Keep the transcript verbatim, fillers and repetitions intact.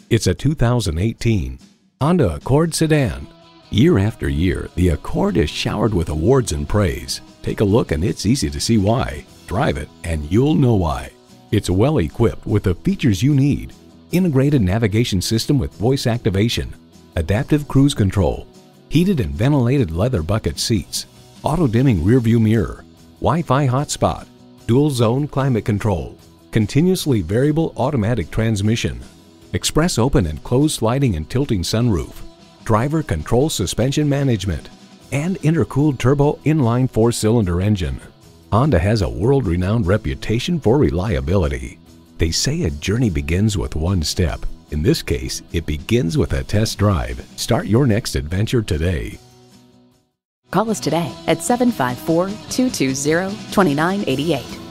It's a two thousand eighteen Honda Accord sedan. Year after year, the Accord is showered with awards and praise. Take a look and it's easy to see why. Drive it and you'll know why. It's well equipped with the features you need. Integrated navigation system with voice activation, adaptive cruise control, heated and ventilated leather bucket seats, auto-dimming rearview mirror, Wi-Fi hotspot, dual zone climate control, continuously variable automatic transmission, express open and closed sliding and tilting sunroof, driver control suspension management, and intercooled turbo inline four-cylinder engine. Honda has a world-renowned reputation for reliability. They say a journey begins with one step. In this case, it begins with a test drive. Start your next adventure today. Call us today at seven five four, two two zero, two nine eight eight.